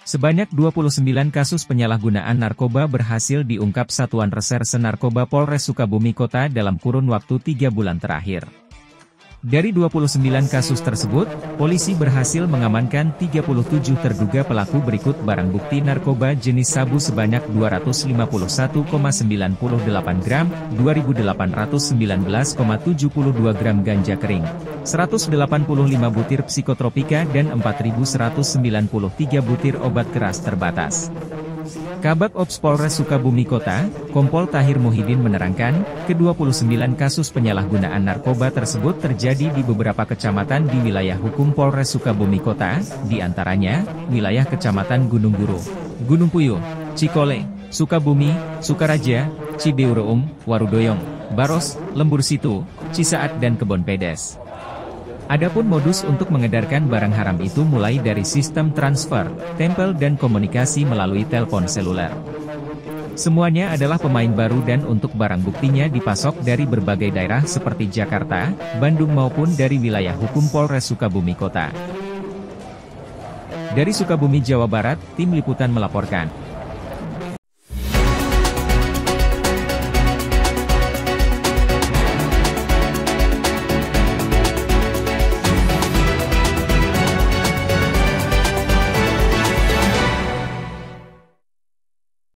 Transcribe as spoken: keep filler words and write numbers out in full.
Sebanyak dua puluh sembilan kasus penyalahgunaan narkoba berhasil diungkap Satuan Reserse Narkoba Polres Sukabumi Kota dalam kurun waktu tiga bulan terakhir. Dari dua puluh sembilan kasus tersebut, polisi berhasil mengamankan tiga puluh tujuh terduga pelaku berikut barang bukti narkoba jenis sabu sebanyak dua ratus lima puluh satu koma sembilan delapan gram, dua ribu delapan ratus sembilan belas koma tujuh dua gram ganja kering, seratus delapan puluh lima butir psikotropika dan empat ribu seratus sembilan puluh tiga butir obat keras terbatas. Kabak Ops Polres Sukabumi Kota, Kompol Tahir Muhyiddin menerangkan, ke dua puluh sembilan kasus penyalahgunaan narkoba tersebut terjadi di beberapa kecamatan di wilayah hukum Polres Sukabumi Kota, di antaranya, wilayah Kecamatan Gunung Guru, Gunung Puyuh, Cikole, Sukabumi, Sukaraja, Cibiureum, Warudoyong, Baros, Lembur Situ, Cisaat dan Kebon Pedes. Adapun modus untuk mengedarkan barang haram itu mulai dari sistem transfer, tempel dan komunikasi melalui telepon seluler. Semuanya adalah pemain baru dan untuk barang buktinya dipasok dari berbagai daerah seperti Jakarta, Bandung maupun dari wilayah hukum Polres Sukabumi Kota. Dari Sukabumi, Jawa Barat, tim liputan melaporkan.